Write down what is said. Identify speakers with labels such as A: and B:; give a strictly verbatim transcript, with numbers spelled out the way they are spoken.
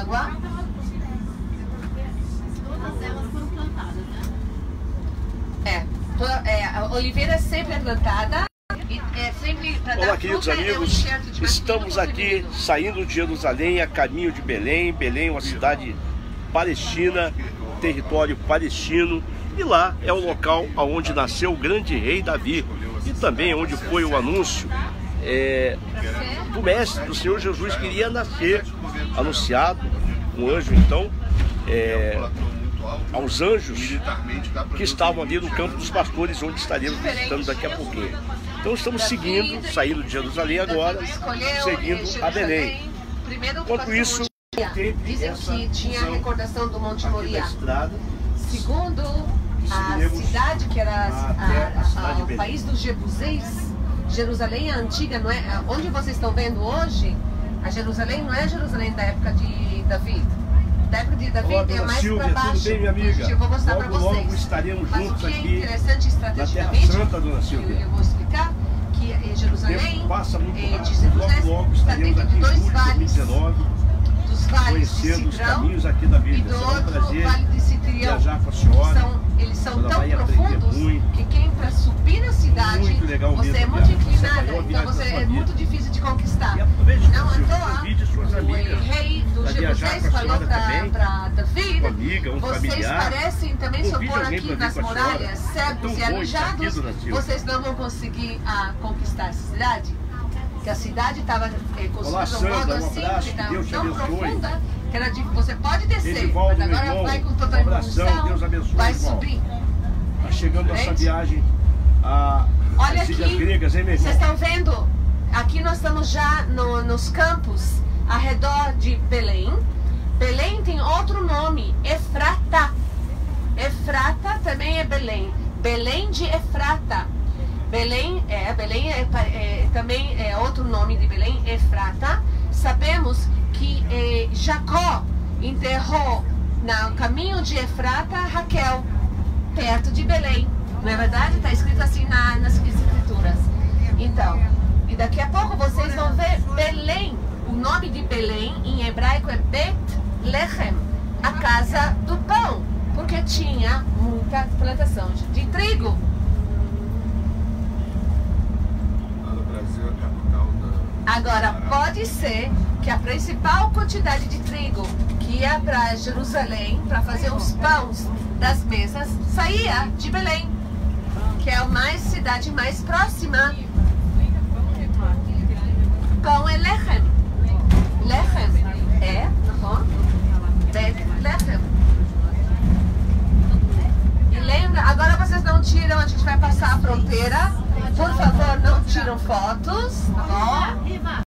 A: água.
B: Todas elas foram plantadas, né?
A: É, toda, é, a oliveira é sempre plantada. E é sempre pra
C: Olá,
A: dar
C: queridos
A: fruta, é um
C: amigos,
A: enxerto de mais
C: estamos
A: fruta
C: aqui
A: possível.
C: saindo de Jerusalém a caminho de Belém. Belém é uma cidade palestina, território palestino, e lá é o local onde nasceu o grande rei Davi, e também onde foi o anúncio é, do mestre, do Senhor Jesus, que iria nascer, anunciado, um anjo então, é, aos anjos que estavam ali no campo dos pastores, onde estaremos visitando daqui a pouquinho. Então estamos seguindo, saindo de Jerusalém agora, seguindo a Belém. Enquanto isso,
A: dizem que tinha a recordação do Monte Moriá. Segundo a cidade, que era a, a, a, o país dos Jebuseis, Jerusalém a antiga, não é? Onde vocês estão vendo hoje, a Jerusalém não é a Jerusalém da época de Davi. Da época de Davi é mais para baixo.
C: Tudo bem, minha amiga?
A: Eu vou mostrar para
C: logo,
A: vocês.
C: Logo estaremos
A: Mas
C: juntos
A: o que é
C: aqui
A: interessante estrategicamente,
C: na Terra Santa, dona Silvia.
A: eu, eu vou explicar, que é Jerusalém,
C: passa muito
A: é,
C: rápido,
A: de Jerusalém,
C: logo, logo
A: está
C: estaremos
A: dentro
C: aqui
A: de
C: em
A: dois
C: julho de
A: vales,
C: dois mil e dezenove,
A: dos vales de
C: conhecendo os
A: Cidrão
C: caminhos aqui da Bíblia.
A: e do
C: Será um
A: outro
C: prazer
A: vale de Citrião.
C: viajar com a senhora.
A: São, eles são
C: Ela
A: tão
C: vai aprender
A: profundos
C: muito.
A: que quem para subir na cidade,
C: Muito legal
A: você
C: mesmo,
A: é muito
C: viagem. Essa é a
A: inclinada,
C: maior
A: então
C: viagem
A: você
C: da sua
A: é muito
C: vida.
A: difícil de conquistar.
C: E aproveite,
A: Não,
C: dona Silvia,
A: então,
C: convide suas
A: o
C: amigas
A: rei do
C: para viajar
A: Jebuseis
C: com a
A: falou
C: senhora também,
A: para Davi,
C: uma amiga, um
A: vocês
C: familiar.
A: parecem também se
C: Convide
A: opor
C: alguém
A: aqui
C: para vir
A: nas
C: com a
A: muralhas,
C: senhora.
A: cegos
C: É tão
A: e
C: bom estar aqui,
A: aleijados,
C: dona Silvia.
A: vocês não vão conseguir ah, conquistar essa cidade. Que a cidade estava eh, construída de um modo
C: Sandra, um
A: assim,
C: abraço,
A: que
C: que
A: estava
C: Deus te
A: tão
C: abençoe.
A: profunda, que era de, você pode descer,
C: Edivaldo,
A: mas
C: meu
A: agora
C: irmão,
A: vai com total
C: um abração,
A: evolução,
C: Deus abençoe,
A: vai
C: irmão.
A: subir.
C: Está chegando essa
A: Gente,
C: viagem a
A: Olha
C: as Ilhas
A: aqui,
C: Gregas, hein, meu irmão?
A: vocês estão vendo? Aqui nós estamos já no, nos campos ao redor de Belém. Belém tem outro nome, Efrata. Efrata também é Belém. Belém de Efrata. Belém é, Belém é, é, também é outro nome de Belém, Efrata. Sabemos que eh, Jacó enterrou no caminho de Efrata Raquel, perto de Belém. Não é verdade? Está escrito assim na, nas escrituras. Então, e daqui a pouco vocês vão ver Belém. O nome de Belém em hebraico é Bet Lechem, a casa do pão, porque tinha muita plantação de trigo. Agora, pode ser que a principal quantidade de trigo que ia para Jerusalém para fazer os pães das mesas saía de Belém, que é a mais, cidade mais próxima. Pão é Lechem. Lechem é, נכון? Bet Lechem. E lembra, agora vocês não tiram, a gente vai passar a fronteira. Por favor, não tiram fotos, tá bom?